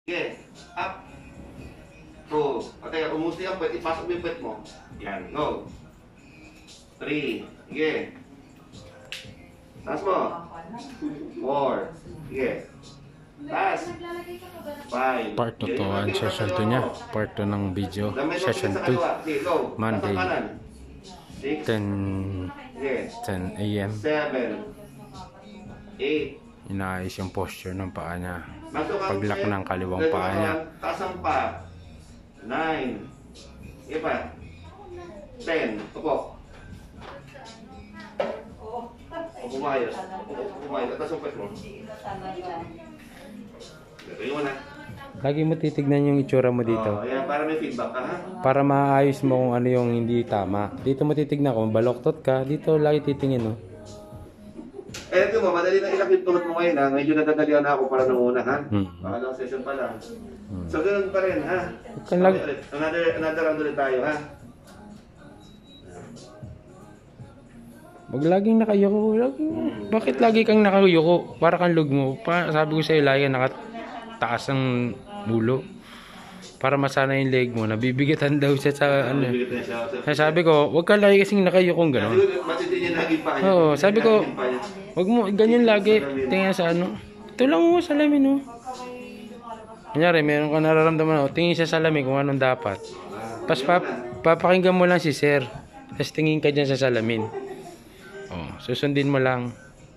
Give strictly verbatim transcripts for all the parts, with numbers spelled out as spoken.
Sige, up. two. O teka, umusli ang puwet. Ipasok mo yung puwet mo. Yan, go. three. Sige. Taas mo. four. Sige. Taas. five. Part two to ang session two niya. Part two ng video. Session two. Monday. ten a m seven. eight. Inaayos yung posture ng paa niya. Paglak Paglak ng kaliwang paa niya. Taas ang paa. nine. Sige pa. ten. Upo. Upo maayos. Upo maayos. Taas ang puwet mo. Gagawin mo na. Lagi mo titignan yung itsura mo dito. Oh, ayan, para may feedback ka, ha? Para maayos mo kung ano yung hindi tama. Dito mo titignan kung baloktot ka. Dito lagi titingin, no? Eh, ito mo, madali na ilakit tulot mo ngayon, ha? Medyo nadadalian na ako para nung una, ha? Hmm. Pangalawang session pa lang. Hmm. So, ganoon pa rin, ha? Kan lag- Okay, ulit. Another, another round ulit tayo, ha? Wag laging nakayuko. Laging... Bakit lagi kang nakayuko? Para kang lugmo. Pa, sabi ko sa'yo, lagi nakataas ang ulo. Para masana yung leg mo. Nabibigatan daw siya sa ano. Bibigyan na siya. Kaya sabi ko, wag ka lagi kasing nakayukong gano'n. Siguro, matindi niya lagi pa. Oo, sabi ko, wag mo, ganyan lagi. Tingnan sa ano. Ito lang mo, salamin, oh. Kunyari, meron ka nararamdaman, oh. Tingin siya sa salamin kung anong dapat. Tapos pap papakinggan mo lang si sir. Tapos tingin ka dyan sa salamin. Oh, susundin mo lang.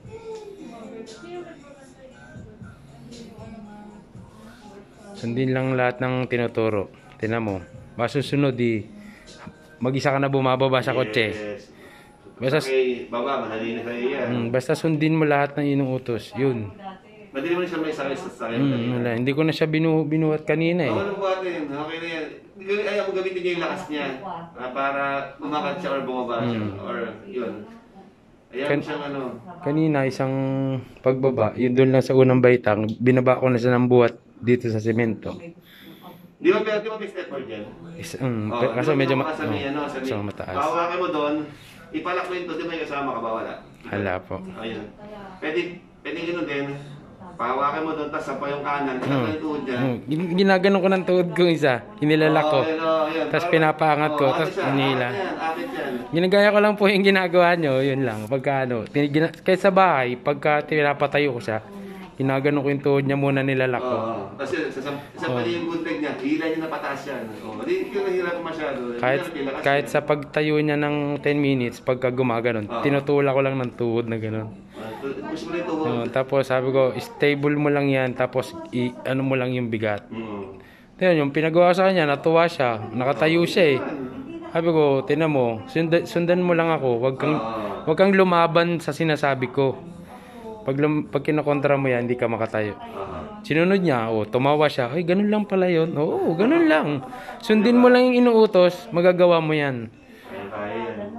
Sundin lang lahat ng tinuturo. Tingnan mo. Masusunod, di mag-isa ka na bumababa sa kotse. Yes. Basta, Okay, baba, madali na sa'yo yan. mm, basta sundin mo lahat ng inuutos. Yun. Madali mo na siya may sakit sa sakit. Mm, wala. Hindi ko na siya binu binuhat kanina eh. Oo, ano buhatin? Okay na yan. Ayaw mo gamitin niya yung lakas niya ah, para umakat siya or bumaba siya. Mm. Or yun. Ayaw Kan- mo siyang ano. Kanina isang pagbaba, yun doon lang sa unang baitang, binaba ko na siya ng buhat dito sa semento. Di ba pero di ba may step board yan? Is, um, Oh, kasi di ba medyo yung ma sa may, ano, sa may, so mataas. Pahawakin mo doon, ipalak mo yun doon, di ba yung kasama ka ba wala? Hala po. Ayun. Pwede, pwede gano'n din. Pahawakin mo doon, tapos sa pa yung kanan, Hmm. ilak mo yung tuhod dyan. Hmm. Gin- Ginaganon ko ng tuhod ko isa. Inilalak ko. Oo, ayun, oo, ayun. Tapos Parang- pinapaangat ko, oo, tapos ano siya, hinihila. akit yan, akit yan. Ginagaya ko lang po yung ginagawa nyo, yun lang. Pagka ano, tin- gina- kahit sa bahay, pagka pinapatayo ko siya, ginaganon ko yung tuhod niya muna nilalak ko. Oo. Tapos yun, sa, sa, sa pali yung gunting niya, hila niya na pataas yan. Oo, hindi ko nahirap masyado. Kahit, Hindi na kahit yan. sa pagtayo niya ng ten minutes, pagka gumaganon, Oo. tinutulak ko lang ng tuhod na gano'n. Ah, push mo na yung tuhod. Oo, tapos sabi ko, stable mo lang yan, tapos i ano mo lang yung bigat. Mm. Tignan, yung pinagawa sa kanya, natuwa siya, nakatayo siya eh. Sabi ko, tinan mo, sundan, sundan mo lang ako, wag kang, Oo. wag kang lumaban sa sinasabi ko. Pag, lum, pag kinokontra mo yan, hindi ka makatayo. Aha. Sinunod niya, oh, tumawa siya, ay ganun lang pala yun. Oo, ganun lang. Sundin mo lang yung inuutos, magagawa mo yan. Ayan, kaya yan.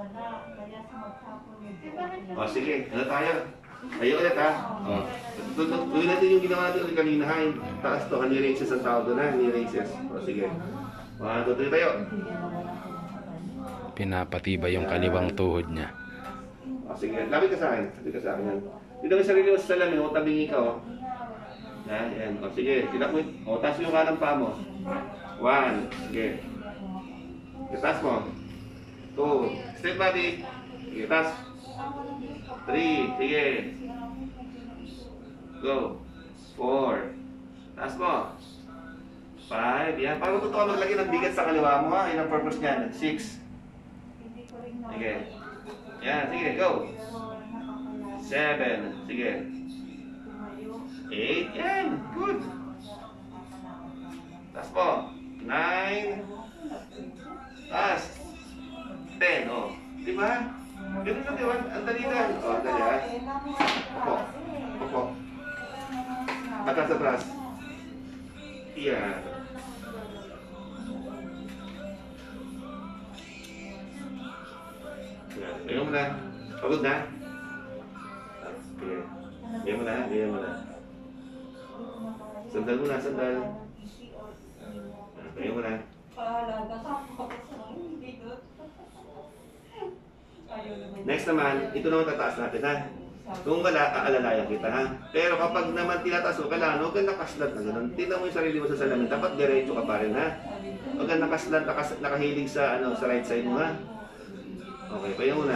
O, sige. Ano tayo? Tayo ulit, ha? O. Gawin natin yung ginawa natin ulit kanina, ha? Yung taas to, knee raises ang tawag doon, ha? Knee raises. O, sige. one, two, three, tayo. Pinapatibay yung kaliwang tuhod niya. O, sige. Lapit ka sa akin. Lapit ka sa akin, yan. Dito mo yung sarili mo sa salamin, o, tabingi ka, o. Yan, yan. O, sige. Tilak mo. O, taas mo yung kanang paa mo. One. Sige. Taas mo. Two. Straight body. Sige, taas. Three. Sige. Go. Four. Taas mo. Five. Yan. Parang totoo maglagay ng bigat sa kaliwa mo, ha? Yan ang purpose niyan. Six. Sige. Yan. Sige. Go. Seven. Sige. Eight. Yan. Good. Taas mo. Nine. Taas. Ten. O. Di ba? Ganun lang, di ba? Ang dali lang. O, dali, ha? Opo. Opo. Atas, atras. Yan. Yan. Ganyan mo na. Pagod na? Okay. Ganyan mo na, ganyan mo na. Sandal mo na, sandal. Ganyan mo na. Next naman, ito naman tataas natin, ha? Kung wala, aalalayan kita ha. Pero kapag naman tinataas mo, kailangan huwag kang nakaslat na gano'n. Tingnan mo yung sarili mo sa salamin. Dapat diretso ka pa rin ha. Huwag kang nakaslat, nakas, nakahilig sa, ano, sa right side mo ha. Okay, payo muna.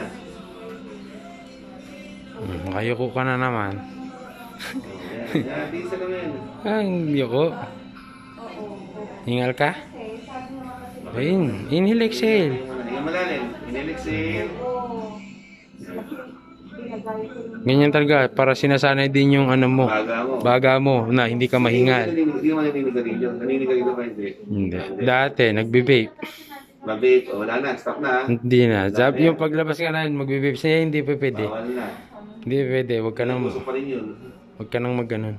Hmm, ayoko ka na naman. Oh, yan, yan, tingin sa salamin. Ang yoko. Hingal ka? Ayun, inhale, exhale. Hinga malalim. Inhale, exhale. Ganyan talaga, para sinasanay din yung ano mo, Baga mo. baga mo, na hindi ka mahingal. Hindi ka maninigarilyo. Naninigarilyo ba hindi? Hindi. Dati, nagbe-vape. Mababe, o wala na, stop na. Hindi na. Sabi yung paglabas ka na, magbe-vape siya, hindi pa pwede. Bawal na. Hindi pwede, wag ka nang, Gusto pa rin yun. wag ka nang mag-ganon.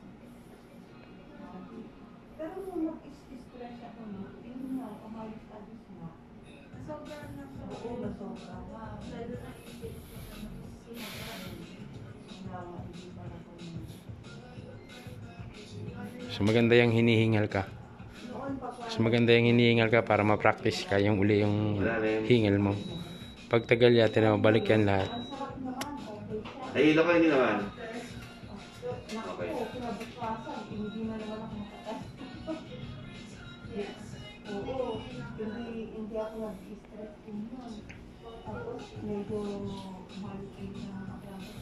So maganda yung hinihingal ka. So maganda yung hinihingal ka para ma-practice ka yung uli yung hingal mo. Pag tagal yata na balik yan lahat. Ay, ilo ko hindi naman. Okay. Oo, hindi, hindi ako nag-stress din yun. Tapos medyo mahal na maglangos.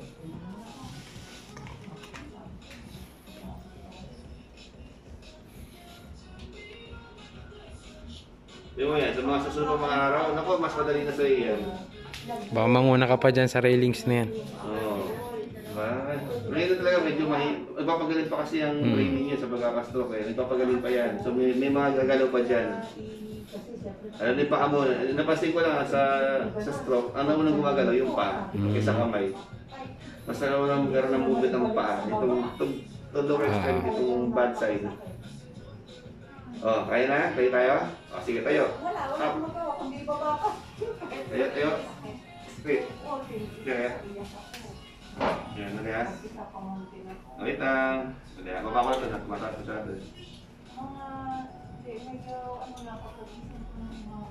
Yung yan, sa mga susunod mga araw, naku, mas madali na sa iyo yan. Baka manguna ka pa dyan sa railings na yan. Oo. Diba? Ngayon talaga medyo mahi... Nagpapagaling pa kasi ang Hmm. training niya sa pagkakastroke eh. Nagpapagaling pa yan. So may, may mga gagalaw pa dyan. Ano din pa mo, napansin ko lang sa sa stroke, ang unang gumagalaw yung paa kaysa kamay. Mas naunang magkaroon ng movement ng paa. Itong, itong, itong lower extremity, itong bad side. Oh, kaya na? Kaya tayo? Oh, sige tayo. Wala, wala Up. akong magawa, kundi baba ka. Tayo, tayo. Straight. Kaya. Yan, na kaya. Wait lang. Kaya, baba ko ito. Tumataas ko siya natin. Mga, hindi, medyo, ano na, kapag-isip ko ng mga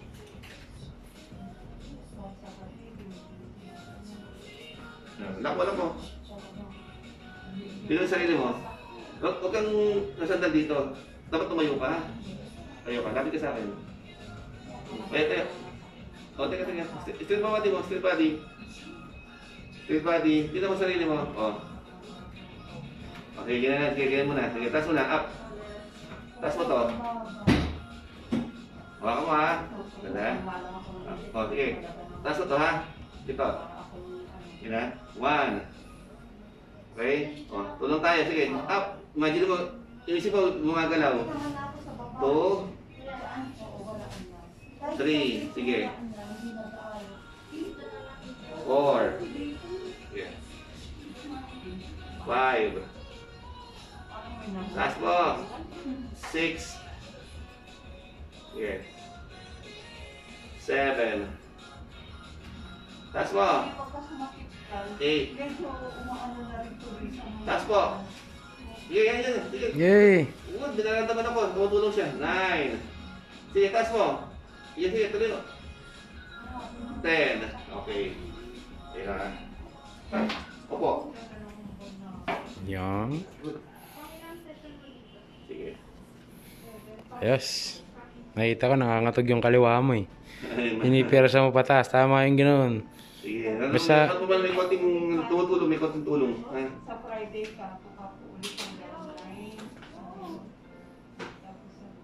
Lock mo, lock mo. Dito sa sarili mo. Huwag huwag kang nasandal dito. Dapat tumayo ka. Tayo ka. Lapit ka sa akin. Tayo, tayo. O, teka, teka. Straight body mo. Straight body. Straight body. Dito mo sarili mo. O. Okay, ganyan na. Sige, ganyan mo na. Sige, taas mo na. Up. Taas mo to. Hawakan mo ha. Ganda. O, sige. Taas mo to ha. Dito. Sige na. One. Okay? O, tulong tayo. Sige. Up. Imagine mo. Inisip mo gumagalaw. Two. Three. Sige. Four. Sige. Five. Taas mo. Six. Sige. Seven. Taas mo. Eight. medyo umaano na rin to rin sa mga- Taas po. Sige, yan, yan. Sige. Yay! Huwag, binarandaman ako. Tumutulong siya. Nine. Sige, taas mo. Sige, sige, tuloy mo. Ten. Okay. Okay na. Opo. Yan. Sige. Ayos. Nakita ko, nangangatog yung kaliwa mo eh. Pinipirasa mo pataas. Tama yung ganoon. Sige. Basta- Ano ba may konting tumutulong, may konting tulong. Ha? Sa Friday ka, pukapulit ang online. Tapos sa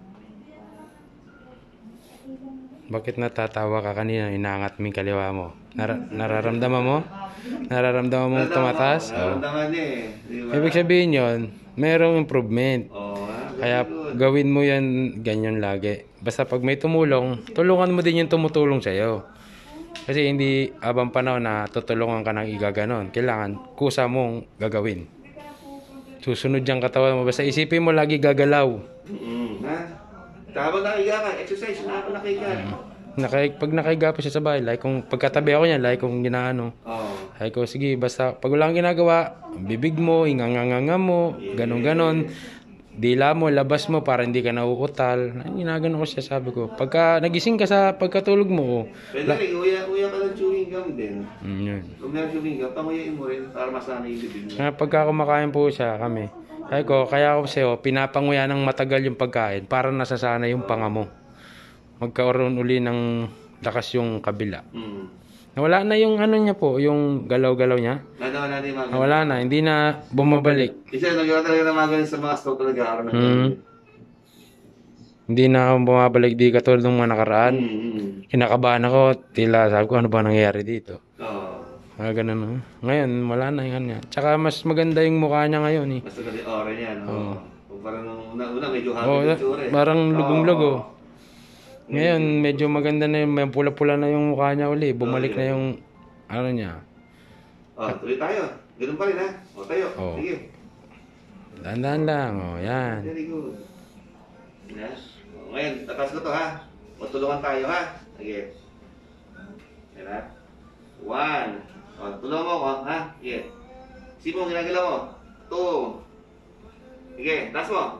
Bakit natatawa ka kanina? Inaangat mo yung kaliwa mo. Nar- nararamdaman mo? Nararamdaman mo tumataas? Oo. Nararamdaman niya eh. Di ba? Ibig sabihin yon, mayroong improvement. Oo, ha? Kaya Very good. gawin mo yan ganyan lagi. Basta pag may tumulong, tulungan mo din yung tumutulong sa'yo. Kasi hindi abang panahon na tutulungan ka ng igaganon. Kailangan kusa mong gagawin. Susunod yung katawan mo. Basta isipin mo lagi gagalaw. Mm, ha? Habang nakahiga ka, exercise, habang nakahiga. Naka, pag nakahiga pa siya sa bahay, like kung pagkatabi ako niya, like kung ginaano. Oo. Ay ko, sige, basta pag wala kang ginagawa, bibig mo, inganganganga mo, ganon-ganon. dila mo, labas mo para hindi ka nauutal. Ginagano ko siya, sabi ko. Pagka nagising ka sa pagkatulog mo, oh, Pwede rin, uya, uya ka ng chewing gum din. mm, yun. Kung meron chewing gum, panguyain mo rin para masanay yung bibig mo. Kaya pagka kumakain po siya, kami. Sabi ko, kaya ako sa'yo, pinapanguya ng matagal yung pagkain para nasasana yung panga mo. Magkaroon uli ng lakas yung kabila. Mm. Nawala na yung ano niya po, yung galaw-galaw niya. Nawala na yung mga Nawala na, hindi na bumabalik. Isa, nagawa talaga ng mga ganun sa mga stock talaga araw ng Hmm. Hindi na ako bumabalik di katulad ng mga nakaraan. Mm. Kinakabahan ako, tila sabi ko ano ba nangyayari dito. Oo. Ah, ganun no? Ngayon, wala na yung ano niya. Tsaka mas maganda yung mukha niya ngayon eh. Basta kasi ore niya, no? Oo. Kung parang nung una-una, medyo happy Oo, yung tsura eh. parang lugong-lugo. Oo. Ngayon, medyo maganda na yung, may pula-pula na yung mukha niya uli. Bumalik na yung, ano niya. Oh, tuloy tayo. Ganun pa rin ha. O, tayo. Oo. Sige. Dahan-dahan lang, oh, yan. Very good. Yan. O, ngayon, tatas ko to ha. O, tulungan tayo ha. Sige. Yan ha. One. O, tulungan mo ako ha. Sige. Sige mo, ginagalaw mo. Two. Sige, taas mo.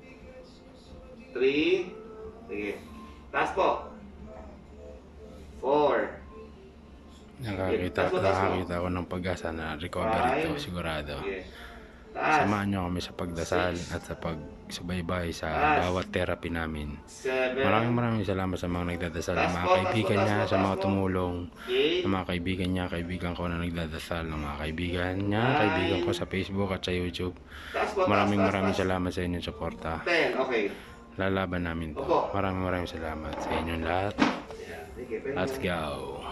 Three. Sige. Taas po. Four. Nakakita, nakakita ko ng pagasa na recovery to, sigurado. Sige. Taas. Samahan niyo kami sa pagdasal at sa pagsubaybay sa bawat therapy namin. Seven. Maraming maraming salamat sa mga nagdadasal, ng mga kaibigan niya, sa mga tumulong, Eight. ng mga kaibigan niya, kaibigan ko na nagdadasal, ng mga kaibigan niya, kaibigan ko sa Facebook at sa YouTube. Taas po, taas, Maraming taas, maraming taas. salamat sa inyong suporta. Ten. Okay. Lalaban namin to. Maraming maraming salamat sa inyong lahat. Yeah. Sige, pwede. Let's go.